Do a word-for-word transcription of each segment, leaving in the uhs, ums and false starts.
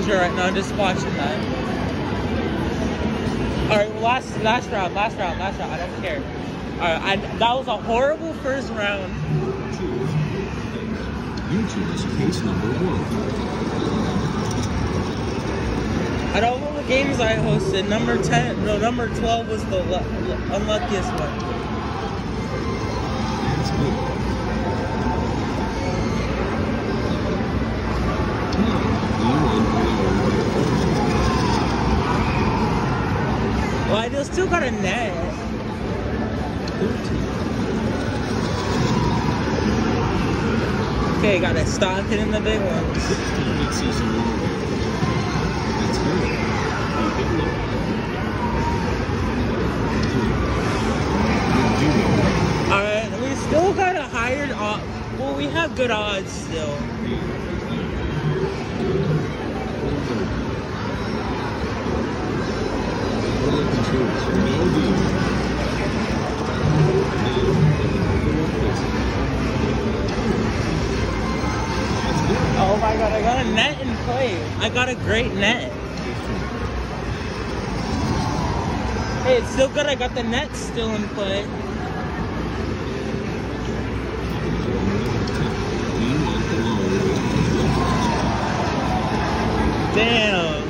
sure right now. I'm just watching that. All right, well, last last round, last round, last round. I don't care. All right, I, that was a horrible first round. You choose case number one. Out of all the games I hosted, number ten, no, number twelve was the unluckiest one. That's good. Well, I still got a net. Okay, gotta stop hitting the big ones. That's good. Alright, we still got a higher odds. Well, we have good odds still. Oh my god, I got a net in play. I got a great net. Hey, it's still good. I got the net still in play. Damn.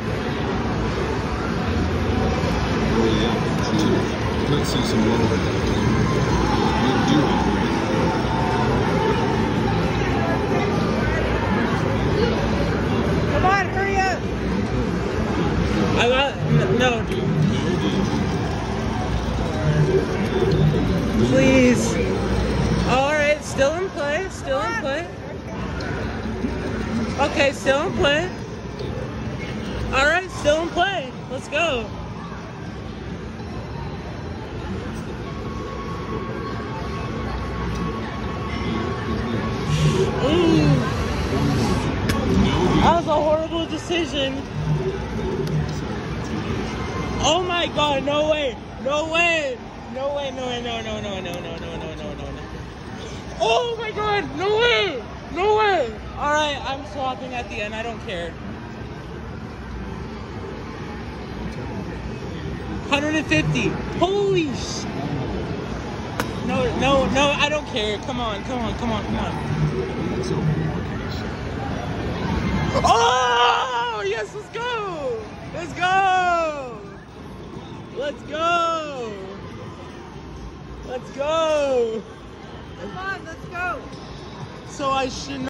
Let's see some more. Come on, hurry up. I got no. Please. All right, still in play. Still in play. Okay, still in play. All right, still in play. Let's go. Ooh. That was a horrible decision. Oh my god, no way. No way. No way, no way, no, no, no, no, no, no, no, no, no, no. Oh my god, no way. No way. Alright, I'm swapping at the end. I don't care. one hundred fifty. Holy sh... No, no, no, I don't care. Come on, come on, come on, come on. Oh, yes, let's go. Let's go. Let's go. Let's go. Come on, let's go. So I should